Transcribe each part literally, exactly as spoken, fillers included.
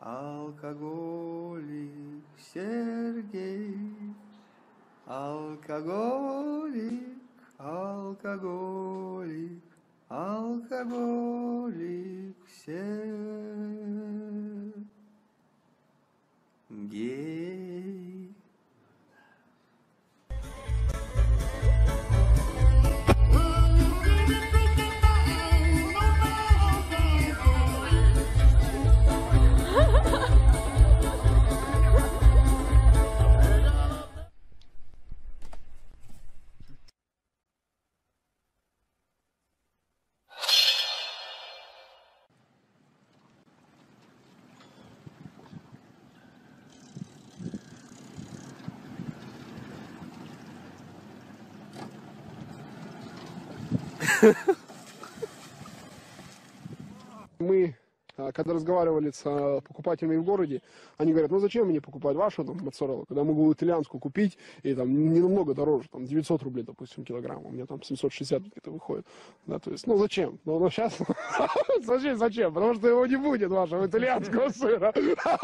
алкоголик Сергей, алкоголик, алкоголик, алкоголик Сергей. Мы, когда разговаривали с покупателями в городе, они говорят, ну зачем мне покупать вашу там моцареллу, когда могу итальянскую купить, и там не намного дороже, там девятьсот рублей, допустим, килограмм, у меня там семьсот шестьдесят где-то выходит. Да, то есть, ну зачем? Ну, ну сейчас, зачем, зачем? Потому что его не будет, вашего итальянского сыра.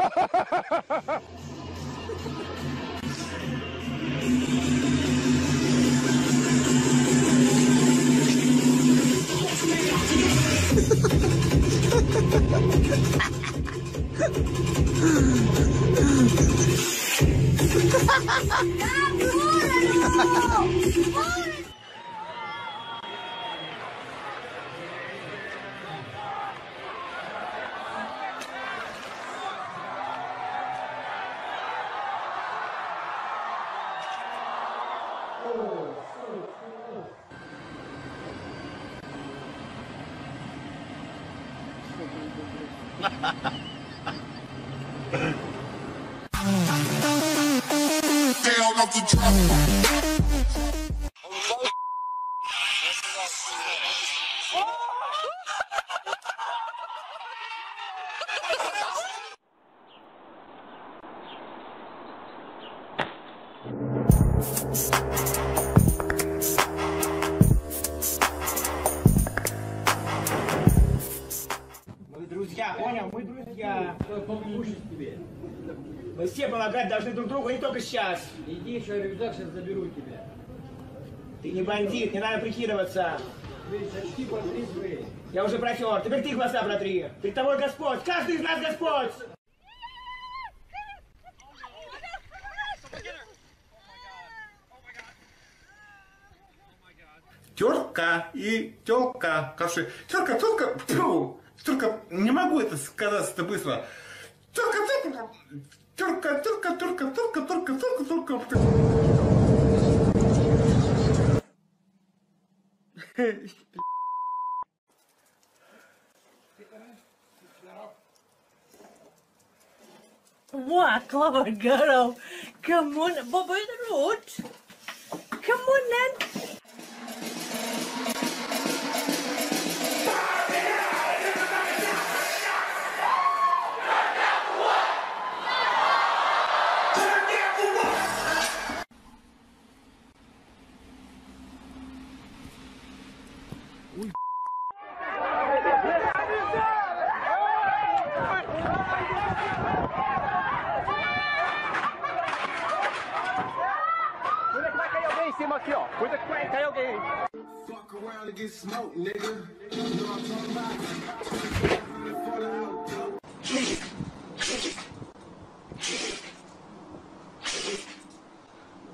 Мы друзья, понял? Мы друзья. Тебе. Мы все помогать должны друг другу, не только сейчас. Иди еще рюкзак, сейчас заберу тебя. Ты не бандит, не надо прикидываться. Сочти по три свои. Я уже протер, теперь ты глаза протри. Перед тобой Господь, каждый из нас Господь. Терка и телка, каши. Терка, терка, фу, терка, не могу это сказать это быстро. Терка, терка, терка, терка, терка, терка, терка, терка, терка. What, clever girl. Come on, Bob out the road. Come on then. Aqui, ó. Cuida que vai cair alguém. Fuck around and get smoked, nigga. You know what I'm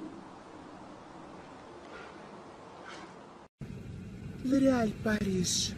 talking about? L'Oréal Paris.